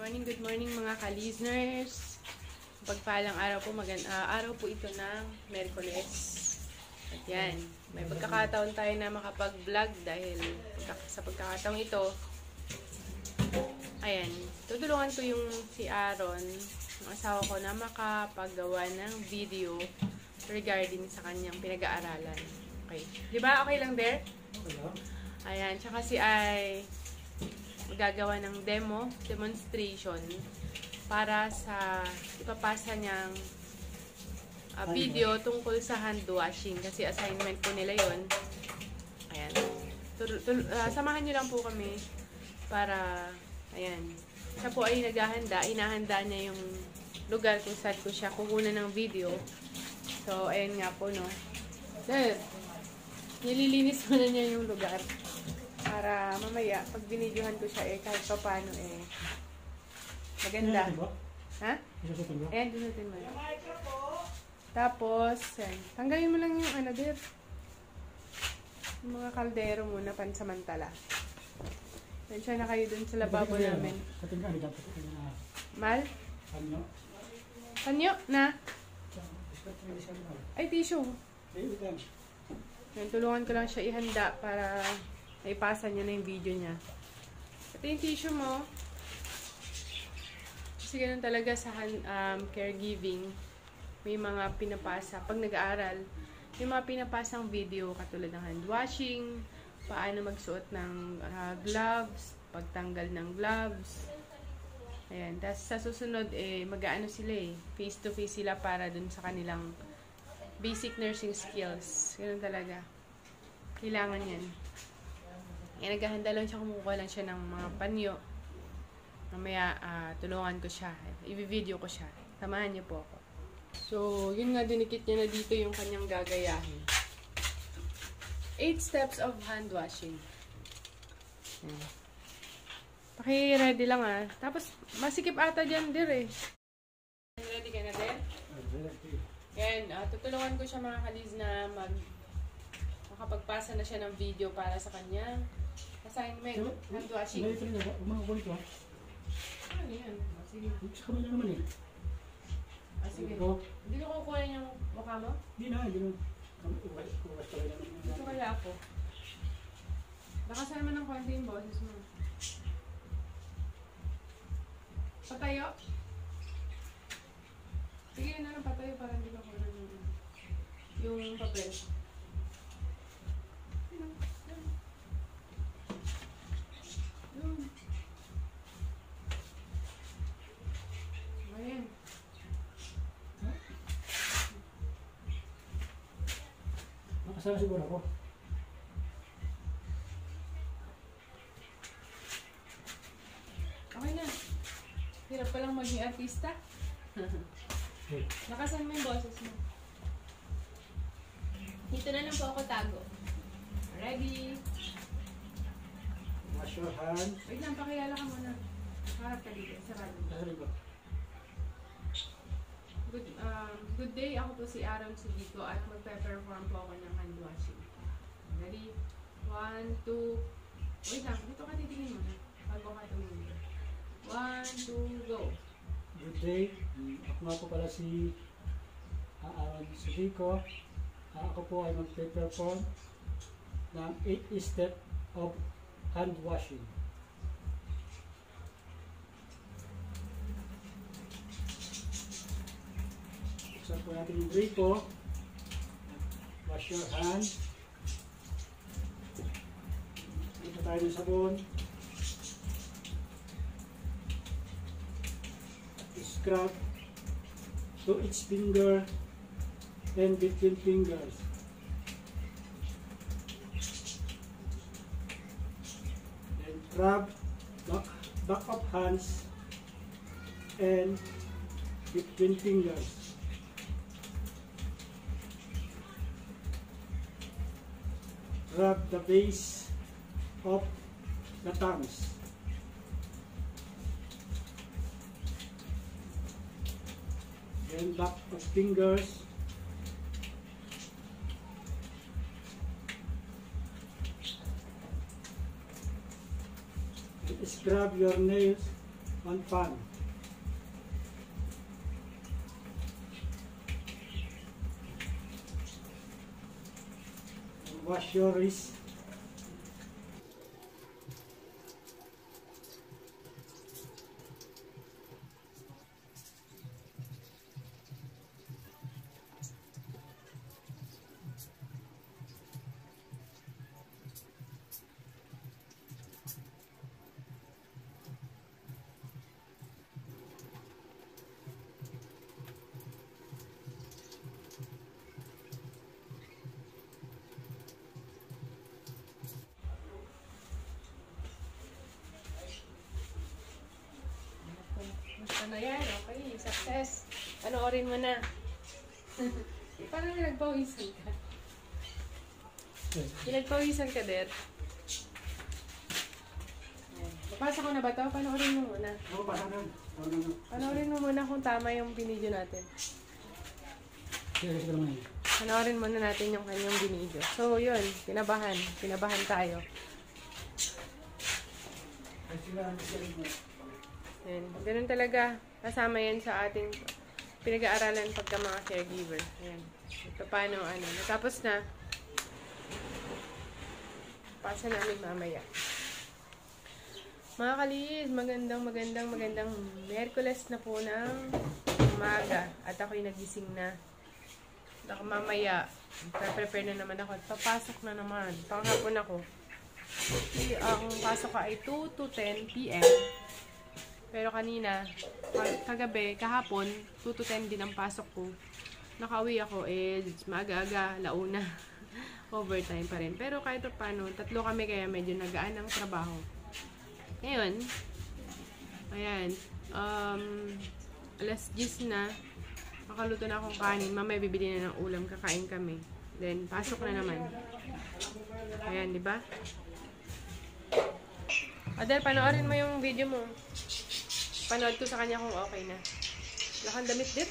Good morning mga ka-listeners. Pagpalang araw po, araw po ito ng Miyerkules. At yan, may pagkakataon tayo na makapag-vlog dahil sa pagkakataon ito, ayan, tutulungan ko yung si Aaron, yung asawa ko, na makapagawa ng video regarding sa kanyang pinag-aaralan. Okay. Di ba? Okay lang there? Ayan, tsaka si ay magagawa ng demonstration para sa ipapasa niyang video tungkol sa hand washing kasi assignment po nila yon. Ayan. Samahan niyo lang po kami para, ayan, siya po ay inahanda niya yung lugar kung saan ko siya kukunan ng video. So, ayan nga po, no. There. Nililinis muna niya yung lugar. Para mamaya, pag binidyohan ko siya, kahit pa paano, maganda. Ha? Ayan, dunutin mo. Tapos, tanggalin mo lang yung there. Yung mga kaldero muna, pansamantala. Tensya na kayo dun sa lababo namin. Mal? Panyo? Na? Ay, tissue. Tulungan ko lang siya ihanda para ipasa niya na yung video niya. Ito yung tissue mo. Kasi ganun talaga sa caregiving. May mga pinapasa. Pag nag-aaral, may mga pinapasang video katulad ng hand washing, paano magsuot ng gloves, pagtanggal ng gloves. Ayan. Tapos sa susunod, mag-aano sila face-to-face sila para dun sa kanilang basic nursing skills. Ganun talaga. Kailangan yan. Naghahanda lang siya, kumukuha lang siya ng mga panyo. Mamaya, tulungan ko siya. I-video ko siya. Samahan niyo po ako. So, yun nga, dinikit niya na dito yung kanyang gagayahin. 8 steps of hand washing. Paki-ready lang Tapos, masikip ata dyan, dir Ready ka na, dir? Yan, tutulungan ko siya mga kalis na makapagpasa na siya ng video para sa kanyang assignment, hand washing. Ano yan? Sige. Sa kamila naman Sige. Hindi ko kukunin yung mukha mo? Hindi na. Dito kaya ako. Lakasan naman ng konti yung boses mo. Patayo? Sige, yun na lang patayo para hindi ka kunin yung papel. Ayan. Makasama siguro ako. Okay na. Hirap palang maging artista. Lakasan mo yung boses mo. Dito na lang po ako tago. Ready? Wash your hands. Wait lang, pakilala ka muna. Harap ka dito. Sarado. Good day. Ako po si Aaron Subico at magpe-perform po ako ng hand washing. Ready? 1, 2. Wait lang. Dito ka titingin muna. Bago ka tumingin. 1, 2, go. Good day. Ako nga po pala si Aaron Subico. Ako po ay magpe-perform ng 8 step of hand washing. Buksan po natin yung gripo. Wash your hands. Ito tayo ng sabon. Scrub to each finger and between fingers. Then rub back of hands and between fingers. Rub the base of the thumbs. Then back of fingers. Scrub your nails 1 pan. Wash your wrist. Ano yan? Okay, success. Panoorin mo na. Parang nagpawisan ka. Pinagpawisan ka, Der. Papasa ko na ba ito? Panoorin mo muna. Oo, pasa na. Panoorin mo muna kung tama yung binidyo natin. Sige, sige naman. Panoorin muna natin yung kanyang binidyo. So, yun. Kinabahan. Kinabahan tayo. Yan. Ganun talaga. Kasama yan sa ating pinag-aaralan pagka mga caregiver. Ayan. Ito paano, ano. Natapos na. Pasa namin mamaya. Mga kalis, magandang Miyerkules na po ng umaga. At ako'y nagising na. At mamaya, prepare na naman ako. At papasok na naman. Panghapon ako. Ang pasok ko ay 2 to 10 p.m. Pero kanina, kagabi, kahapon, 2 to 10 din ang pasok ko. Nakauwi ako, maaga-aga, launa. Overtime pa rin. Pero kahit paano, 3 kami kaya medyo nagaan ang trabaho. Ngayon, ayan, alas 10 na, makaluto na akong kanin. Mamaya bibili na ng ulam, kakain kami. Then, pasok na naman. Ayan, di ba? Adel, panoorin mo yung video mo. Panood ko sa kanya kung okay na. Wala kang damit, Dip?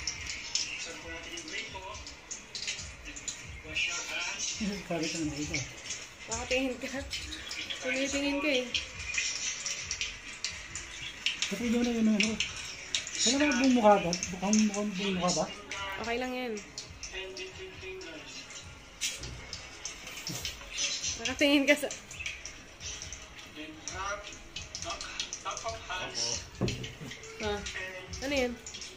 Kali ka na ito. Nakatingin ka. Tumitingin ka eh. Kasi doon na yun ano. Kaya naman buong mukha ba? Mukhang buong mukha ba? Okay lang yan. Nakatingin ka sa... Ano yan?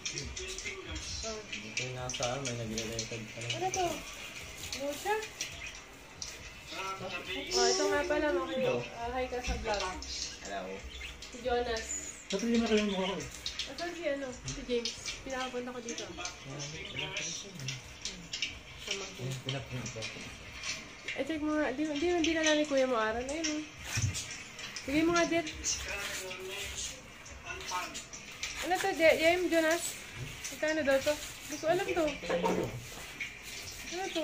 Ito yung nasa may nagre-record pa lang. Ano to? Rosa? Ito nga pala mga hi ka sa vlog. Hello. Si Jonas. Kasi yun na kayo yung mukha ko. Asan si ano? Si James. Pinakapunta ko dito. Pinaprint ko. Check mo nga. Hindi na namin kuya mo aral. Ayun o. Sige mo nga, Dit. Ano to, James, Jonas? Ano daw to? Hindi ko alam to. Ano to?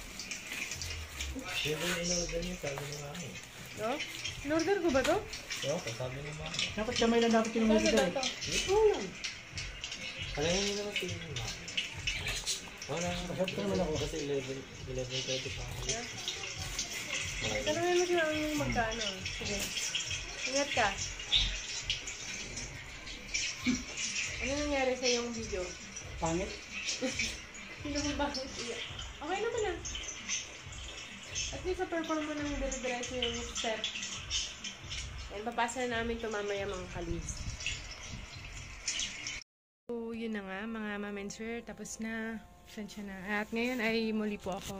Sino yung in-order niyo? Sabi ng mami. No? In-order ko ba to? Oo, sabi ng mami. Dapat kamay lang dapat yung Ano music daw eh. to? Oo lang. Alam niyo naman tingin ng mami. Wala nga. Masarap ka naman ako. Kasi 11:30 pa ako. Tanungin mo siya ang magkano. Sige. Ingat ka. Ano nangyari sa yung video? Pangit. Sino mo bakit iyak? Okay naman na. At least sa-perform mo ng dire-diretso yung step. And papasa na namin ito mamaya mga kalis. So, yun na nga mga mamenser. Tapos na. Sensya na. At ngayon ay muli po akong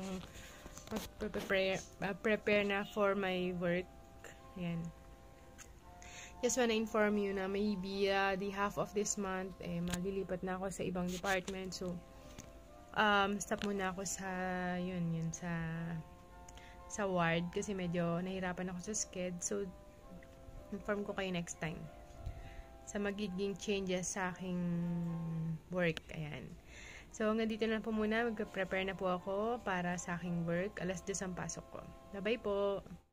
prepare na for my work. Ayan. Just wanna inform you na maybe the half of this month malilipat na ako sa ibang department. So stop muna ako sa yun sa ward kasi medyo nahirapan ako sa sked. So inform ko kayo next time sa magiging changes sa aking work. Ayan. So hanggang dito na po muna, mag-prepare na po ako para sa aking work. Alas 2 ang pasok ko. Bye-bye po.